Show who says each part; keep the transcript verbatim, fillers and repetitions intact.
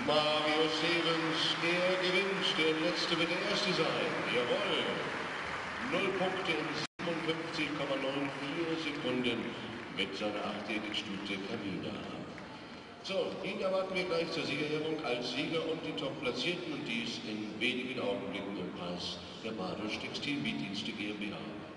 Speaker 1: Mario Stevens, er gewinnt, der Letzte wird der Erste sein. Jawohl. Null Punkte in siebenundfünfzig Komma vierundneunzig Sekunden mit seiner achtjährigen Stute Camina. So, ihn erwarten wir gleich zur Siegerehrung als Sieger und die Top-Platzierten und dies in wenigen Augenblicken im Preis der Badusch Textil-Mietdienste GmbH.